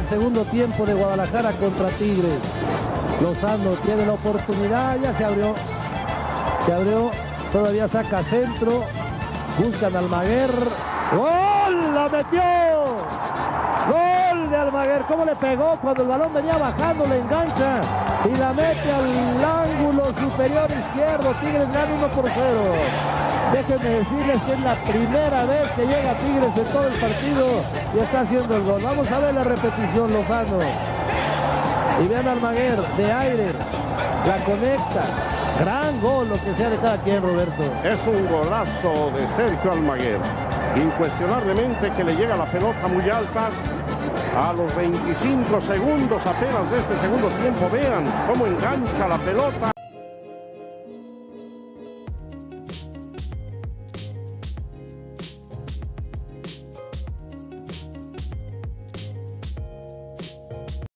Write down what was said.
segundo tiempo de Guadalajara contra Tigres. Lozano tiene la oportunidad, ya se abrió, todavía saca centro, buscan a Almaguer, ¡gol! ¡La metió! ¡Gol de Almaguer! ¿Cómo le pegó cuando el balón venía bajando? Le engancha y la mete al ángulo superior izquierdo. Tigres gana 1-0. Déjenme decirles que es la primera vez que llega Tigres en todo el partido y está haciendo el gol. Vamos a ver la repetición, Lozano. Y vean a Almaguer, de aire, la conecta. Gran gol, lo que sea de cada quien, Roberto. Es un golazo de Sergio Almaguer. Incuestionablemente que le llega la pelota muy alta. A los 25 segundos apenas de este segundo tiempo, vean cómo engancha la pelota.